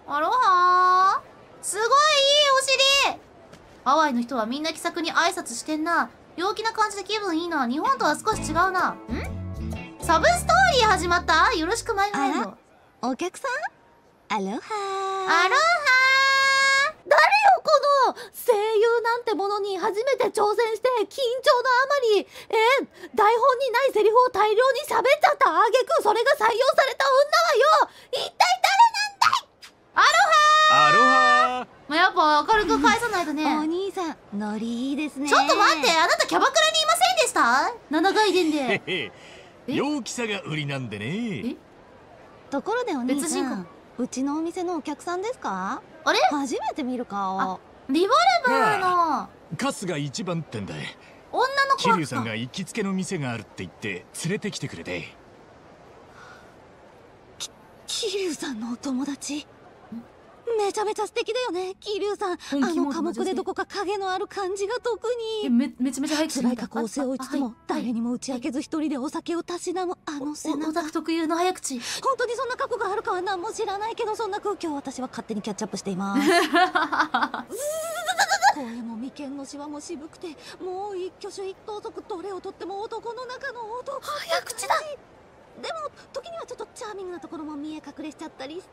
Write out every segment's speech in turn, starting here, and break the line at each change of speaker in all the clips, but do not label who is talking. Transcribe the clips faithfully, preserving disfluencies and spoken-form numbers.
アロハー。すごいいいお尻。ハワイの人はみんな気さくに挨拶してんな。陽気な感じで気分いいな。日本とは少し違うな。んサブストーリー始まった。よろしくマイフレンド。
お客さん、アロハー。
アロハー。
誰よこの声優なんてものに初めて挑戦して緊張のあまり、えー、台本にないセリフを大量に喋っちゃった挙句それが採用された女はよ、一体誰なんだい。
アロハー。
アロハー。
まあ、やっぱ明るく返さないとね。
お兄さんノリいいですね。
ちょっと待って、あなたキャバクラにいませんでした？七回転で
陽気さが売りなんでね。
えところでお兄さん、うちのお店のお客さんですか？
あれ
初めて見る顔。
リボルバーの
春日一番ってんだ。
女の子。
桐生さんが行きつけの店があるって言って連れてきてくれて。
き桐生さんのお友達、めちゃめちゃ素敵だよね。桐生さん、あの寡黙でどこか影のある感じが特に。
めめちゃめちゃ早く
辛い過去を背負いつつも誰にも打ち明けず一人でお酒をたしなむあの背中。
オタク特有の早口。
本当にそんな過去があるかは何も知らないけど、そんな空気を私は勝手にキャッチアップしています。声も眉間のシワも渋くて、もう一挙手一投足、どれをとっても男の中の男。
早口だ。
でも時にはちょっとチャーミングなところも見え隠れしちゃったりして。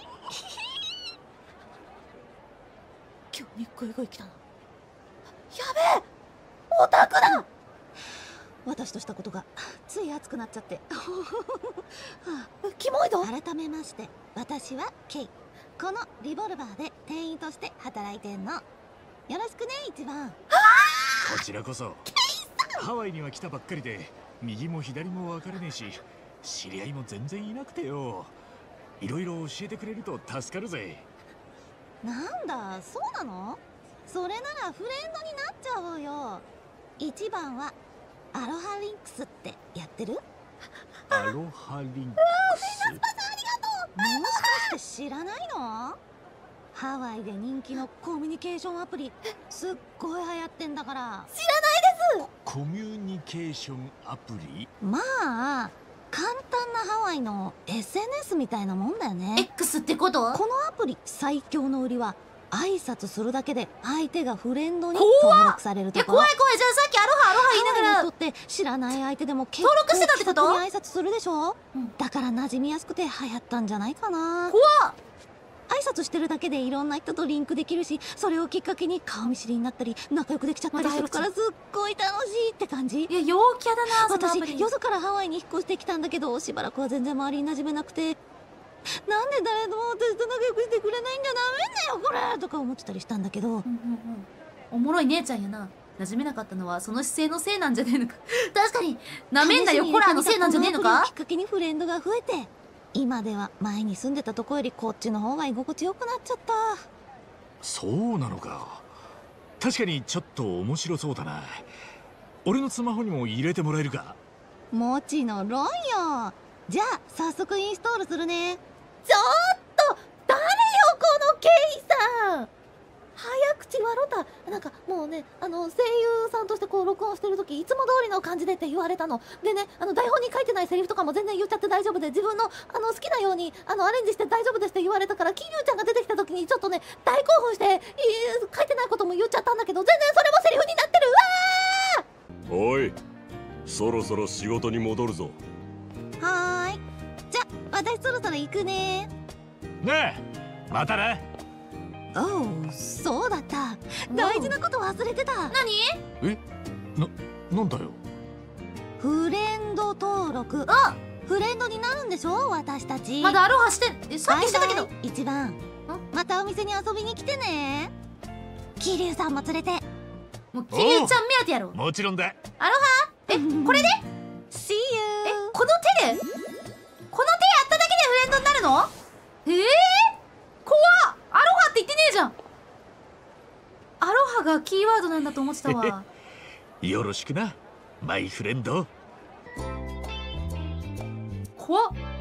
今日に声声来たな。やべえ、オタクだ。私としたことがつい熱くなっちゃって。はあ、キモいぞ。改めまして、私はケイ。このリボルバーで店員として働いてんの。よろしくね、一番。
こちらこそ。ハワイには来たばっかりで右も左も分からねえし、知り合いも全然いなくてよ。いろいろ教えてくれると助かるぜ。
なんだ、そうなの？それならフレンドになっちゃおうよ。一番はアロハリンクスってやってる？
アロハリンクス。
もしかして知らないの？ハワイで人気のコミュニケーションアプリ、すっごい流行ってんだから。知らないです。
コミュニケーションアプリ？
まあ簡単なハワイの エスエヌエス みたいなもんだよね。
X ってこと？
このアプリ最強の売りは挨拶するだけで相手がフレンドに登録されるところ。
いや怖い怖い。じゃあさっきアロハアロハ言いながら
ハワイにとって知らない相手でも結構
登録してたってこと？
気さくに挨拶するでしょ、うん、だから馴染みやすくて流行ったんじゃないかな。
怖っ。
挨拶してるだけでいろんな人とリンクできるし、それをきっかけに顔見知りになったり仲良くできちゃったりするからすっごい楽しいって感じ。
いや陽キャだな。
私よそからハワイに引っ越してきたんだけど、しばらくは全然周りに馴染めなくて、なんで誰も私と仲良くしてくれないんじゃダメだよこれとか思ってたりしたんだけど、うんうんうん、
おもろい姉ちゃんやな。馴染めなかったのはその姿勢のせいなんじゃねえのか。確かになめんなよコラーのせいなんじゃねえのか。
きっかけにフレンドが増えて、今では前に住んでたとこよりこっちの方が居心地よくなっちゃった。
そうなのか。確かにちょっと面白そうだな。俺のスマホにも入れてもらえるか？
もちろんよ。じゃあ早速インストールするね。ちょっと誰よこのケイさん、早口笑った。なんかもうね、あの声優さんとしてこう録音してる時いつも通りの感じでって言われたのでね、あの台本に書いてないセリフとかも全然言っちゃって大丈夫で、自分のあの好きなようにあのアレンジして大丈夫ですって言われたから、桐生ちゃんが出てきた時にちょっとね大興奮して、書いてないことも言っちゃったんだけど、全然それもセリフになってる。わー、
おい、そろそろ仕事に戻るぞ。
はーい、じゃ私そろそろ行くね。
ねえ、またな。
おう、そうだった。大事なこと忘れてた。
何？
え、な、なんだよ。
フレンド登録。あ、フレンドになるんでしょ私たち。
まだアロハして、さっきしてたけど。
一番、またお店に遊びに来てね。桐生さんも連れて。
もう桐生ちゃん目当てやろ。
もちろんだ。
アロハ、え、これで
See you。
え、この手でこの手やっただけでフレンドになるの？えー、怖っ。アロハって言ってねえじゃん。アロハがキーワードなんだと思ってたわ。
よろしくなマイフレンド。
怖っ。